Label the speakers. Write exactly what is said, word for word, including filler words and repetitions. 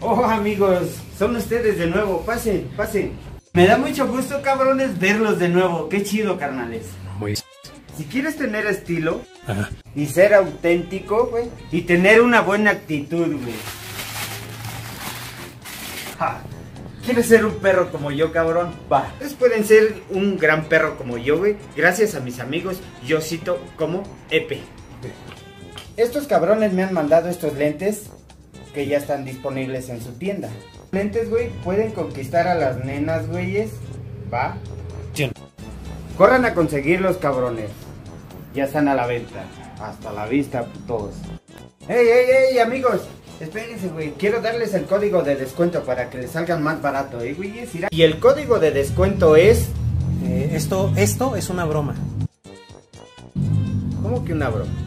Speaker 1: Oh, amigos, son ustedes de nuevo. Pasen, pasen. Me da mucho gusto, cabrones, verlos de nuevo. Qué chido, carnales.
Speaker 2: Muy...
Speaker 1: Si quieres tener estilo,
Speaker 2: Ajá.
Speaker 1: y ser auténtico, güey, y tener una buena actitud, güey. Ja. ¿Quieres ser un perro como yo, cabrón? Va. Ustedes pueden ser un gran perro como yo, güey, gracias a mis amigos, yo cito como Epe. Estos cabrones me han mandado estos lentes que ya están disponibles en su tienda. Lentes, güey, pueden conquistar a las nenas, güeyes. Va.
Speaker 2: Sí.
Speaker 1: Corran a conseguirlos, cabrones. Ya están a la venta. Hasta la vista, todos. ¡Ey, ey, ey, amigos! Espérense, güey. Quiero darles el código de descuento para que les salgan más barato, ¿eh, güey? Y el código de descuento es...
Speaker 2: Eh, esto, esto es una broma.
Speaker 1: ¿Cómo que una broma?